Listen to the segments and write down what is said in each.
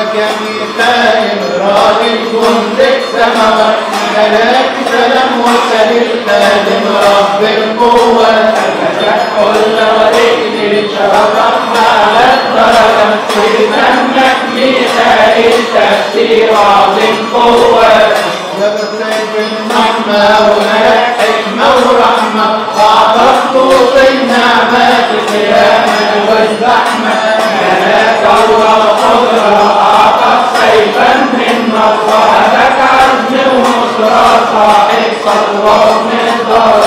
كميخائيل راضي الجند السماوات ملاك سلام وسهيل خادم رب القوة قلنا ورجل شرفنا على الدرجة ويسمك ميخائيل تأثير عظيم قوة جبت النعمة وملك حكمة ورحمة أعطت طوط النعمات قياما والزحمة ملاك الله قدرة أعطت سيفا من نصر لك عزم ونصرة صاحب سطوة ومقدار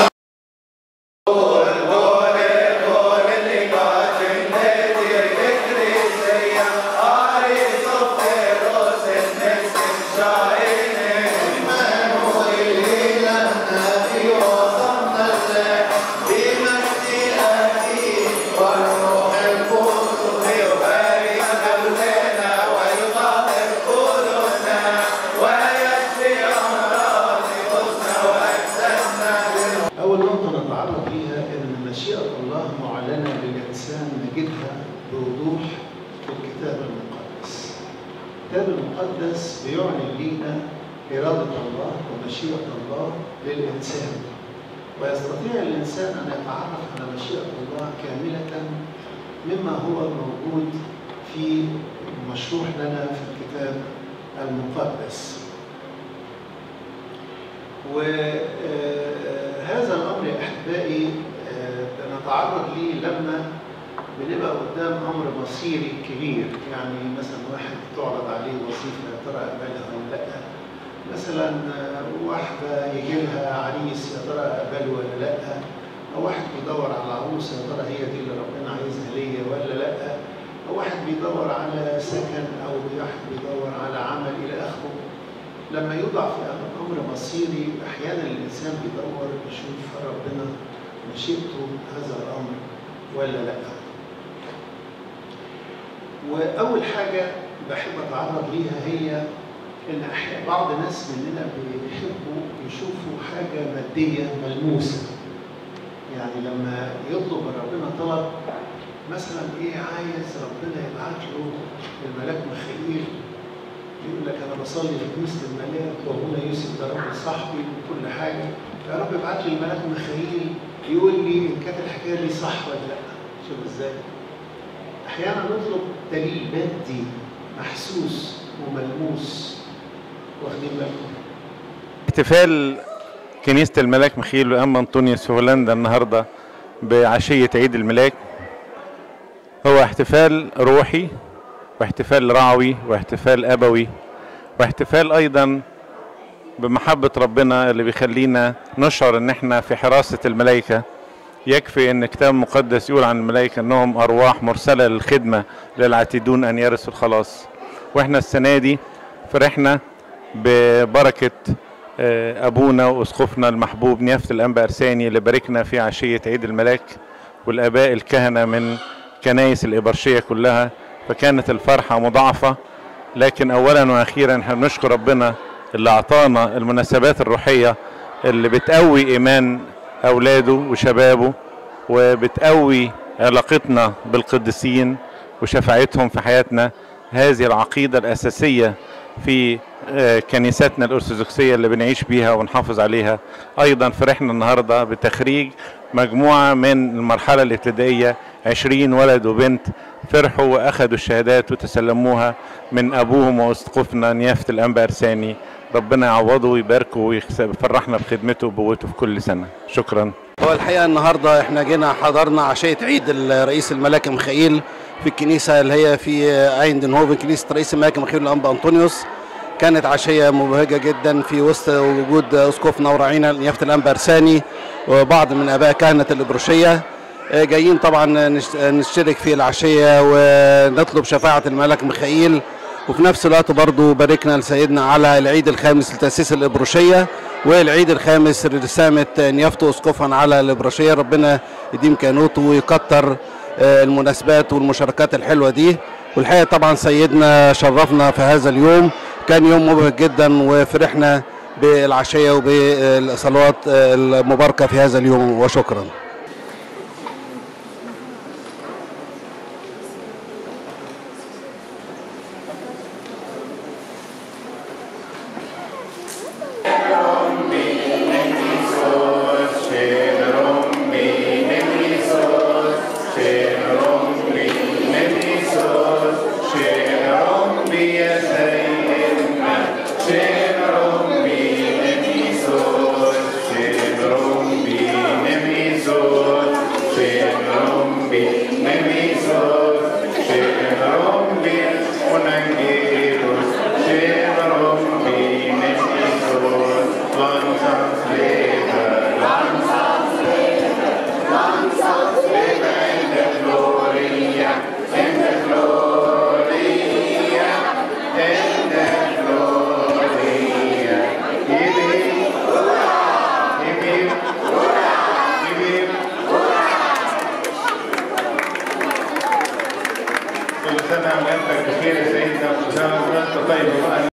بوضوح في الكتاب المقدس. الكتاب المقدس بيعلن لنا إرادة الله ومشيئة الله للإنسان، ويستطيع الإنسان أن يتعرف على مشيئة الله كاملة مما هو موجود في مشروح لنا في الكتاب المقدس. وهذا الأمر يا أحبائي بنتعرض ليه لما بنبقى قدام امر مصيري كبير، يعني مثلا واحد تعرض عليه وظيفه يا ترى اقبلها ولا لا، مثلا واحده يجي لها عريس يا ترى اقبله ولا لا، او واحد بيدور على عروسه يا ترى هي دي اللي ربنا عايزها ليا ولا لا، او واحد بيدور على سكن، او واحد بيدور على عمل الى اخره. لما يوضع في امر مصيري احيانا الانسان بيدور يشوف ربنا مشيئته هذا الامر ولا لا. وأول حاجة بحب أتعرض ليها هي إن بعض الناس مننا بيحبوا يشوفوا حاجة مادية ملموسة. يعني لما يطلب من ربنا طلب مثلا عايز ربنا يبعت له الملاك ميخائيل، يقول لك أنا بصلي في كنيسة الملاك وأبونا يوسف ده راجل صاحبي وكل حاجة، يا رب ابعت لي الملاك ميخائيل يقول لي إن كانت الحكاية دي صح ولا لأ. شوف إزاي؟ أحيانا نطلب دليل مادي محسوس وملموس. واخدين بالكم؟ احتفال كنيسة الملاك ميخائيل وأنبا أنطونيوس في هولندا النهارده بعشية عيد الملاك هو احتفال روحي واحتفال رعوي واحتفال أبوي واحتفال أيضا بمحبة ربنا اللي بيخلينا نشعر إن احنا في حراسة الملائكة. يكفي ان الكتاب المقدس يقول عن الملائكه انهم ارواح مرسله للخدمه للعاتدون ان يرثوا الخلاص. واحنا السنه دي فرحنا ببركه ابونا واسقفنا المحبوب نيافه الانبا ارساني اللي باركنا في عشيه عيد الملاك، والاباء الكهنه من كنايس الابرشيه كلها، فكانت الفرحه مضاعفه. لكن اولا واخيرا احنا بنشكر ربنا اللي اعطانا المناسبات الروحيه اللي بتقوي ايمان أولاده وشبابه وبتقوي علاقتنا بالقديسين وشفاعتهم في حياتنا. هذه العقيدة الأساسية في كنيستنا الأرثوذكسية اللي بنعيش بيها ونحافظ عليها. أيضا فرحنا النهاردة بتخريج مجموعة من المرحلة الابتدائية 20 ولد وبنت فرحوا وأخذوا الشهادات وتسلموها من أبوهم وأسقفنا نيافة الأنبا أرساني. ربنا يعوضه ويباركه ويفرحنا بخدمته وبقوته في كل سنة. شكرا. هو الحقيقة النهاردة احنا جينا حضرنا عشية عيد رئيس الملاك ميخائيل في الكنيسة اللي هي في ايندنهوفن، كنيسة رئيس الملاك ميخائيل الأنبا أنطونيوس. كانت عشية مبهجة جدا في وسط وجود أسقفنا وراعينا نيافة الأنبا أرساني وبعض من آباء كهنة الإبروشية. جايين طبعا نشترك في العشية ونطلب شفاعة الملاك ميخائيل، وفي نفس الوقت برضو باركنا لسيدنا على العيد الخامس لتأسيس الإبروشية والعيد الخامس لرسامة نيافته أسقفا على الإبروشية. ربنا يديم كهنوته ويكتر المناسبات والمشاركات الحلوة دي. والحقيقة طبعا سيدنا شرفنا في هذا اليوم، كان يوم مبهج جدا وفرحنا بالعشية وبالصلوات المباركة في هذا اليوم. وشكرا. unangelos, Schemerum Mines Isos, Langsams Lebe, Langsams Lebe in der Gloria, in der Gloria, in der Gloria. Gib ihm, كل سنة وأنت بخير يا سيدنا، وكل سنة وأنت طيب.